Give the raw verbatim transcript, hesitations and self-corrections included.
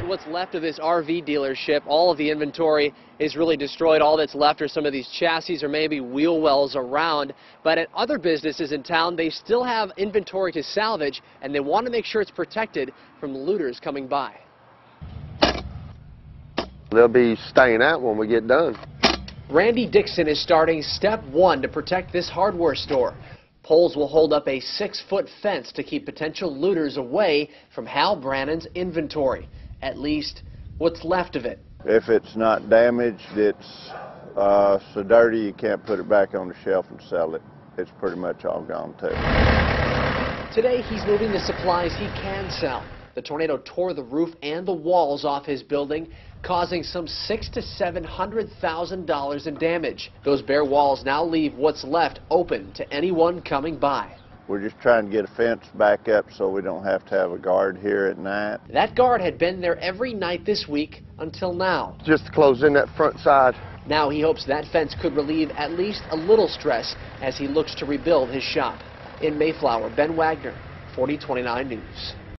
what's left of this R V dealership. All of the inventory is really destroyed. All that's left are some of these chassis or maybe wheel wells around. But at other businesses in town, they still have inventory to salvage, and they want to make sure it's protected from looters coming by. They'll be staying out when we get done. Randy Dixon is starting step one to protect this hardware store. Poles will hold up a six-foot fence to keep potential looters away from Hal Brannon's inventory, at least what's left of it. If it's not damaged, it's uh, so dirty you can't put it back on the shelf and sell it. It's pretty much all gone too. Today he's moving the supplies he can sell. The tornado tore the roof and the walls off his building, causing some six to seven hundred thousand dollars in damage. Those bare walls now leave what's left open to anyone coming by. We're just trying to get a fence back up so we don't have to have a guard here at night. That guard had been there every night this week until now. Just to close in that front side. Now he hopes that fence could relieve at least a little stress as he looks to rebuild his shop. In Mayflower, Ben Wagner, forty twenty-nine News.